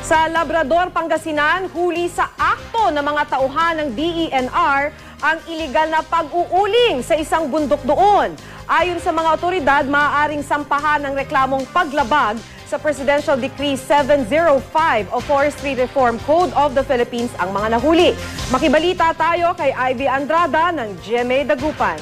Sa Labrador, Pangasinan, huli sa akto ng mga tauhan ng DENR ang iligal na pag-uuling sa isang bundok doon. Ayon sa mga otoridad, maaaring sampahan ng reklamong paglabag sa Presidential Decree 705 o Forestry Reform Code of the Philippines ang mga nahuli. Makibalita tayo kay Ivy Andrada ng GMA Dagupan.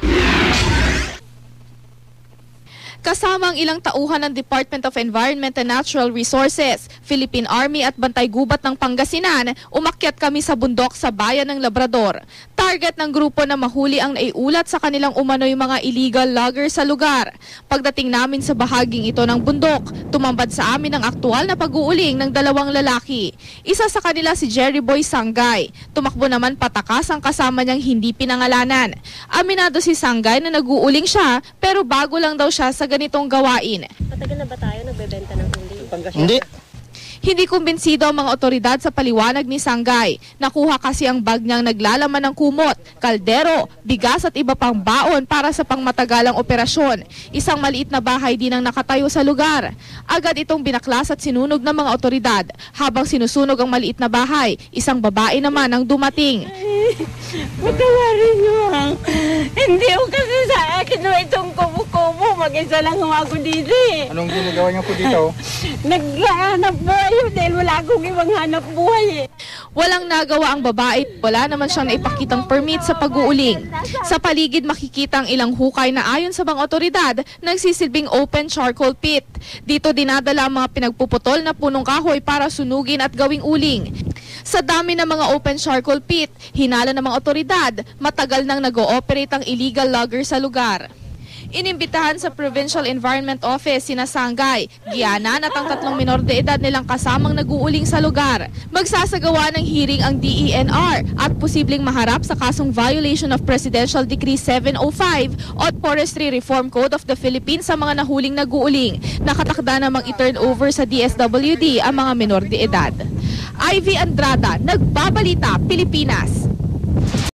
Kasama ang ilang tauhan ng Department of Environment and Natural Resources, Philippine Army at Bantay Gubat ng Pangasinan, umakyat kami sa bundok sa bayan ng Labrador. Target ng grupo na mahuli ang naiulat sa kanilang umano'y mga illegal logger sa lugar. Pagdating namin sa bahaging ito ng bundok, tumambad sa amin ang aktual na pag-uuling ng dalawang lalaki. Isa sa kanila si Jerry Boy Sangay. Tumakbo naman patakas ang kasama niyang hindi pinangalanan. Aminado si Sangay na nag-uuling siya pero bago lang daw siya sa ganitong gawain. Matagal na ba tayo nagbebenta ng huli? Hindi. Hindi kumbinsido ang mga otoridad sa paliwanag ni Sangay. Nakuha kasi ang bag niyang naglalaman ng kumot, kaldero, bigas at iba pang baon para sa pangmatagalang operasyon. Isang maliit na bahay din ang nakatayo sa lugar. Agad itong binaklas at sinunog ng mga otoridad. Habang sinusunog ang maliit na bahay, isang babae naman ang dumating. Patawarin niyo ang hindi ko kasi sa akin no itong kubo-kubo. Mag-isa lang ako dito eh. Anong ginagawa niyo po dito? Naghahanap buhay dahil wala akong ibang hanap buhay eh. Walang nagawa ang babae, wala naman siyang naipakitang permit sa pag-uuling. Sa paligid makikita ang ilang hukay na ayon sa mga otoridad, nagsisilbing open charcoal pit. Dito dinadala ang mga pinagpuputol na punong kahoy para sunugin at gawing uling. Sa dami ng mga open charcoal pit, hinala ng mga otoridad, matagal nang nag-ooperate ang illegal logger sa lugar. Inimbitahan sa Provincial Environment Office sina Sangay, Gianan at ang 3 minor de edad nilang kasamang nag-uuling sa lugar. Magsasagawa ng hearing ang DENR at posibleng maharap sa kasong violation of Presidential Decree 705 o Forestry Reform Code of the Philippines sa mga nahuling nag-uuling. Nakatakda namang i-turn over sa DSWD ang mga minor de edad. Ivy Andrada, Nagbabalita, Pilipinas.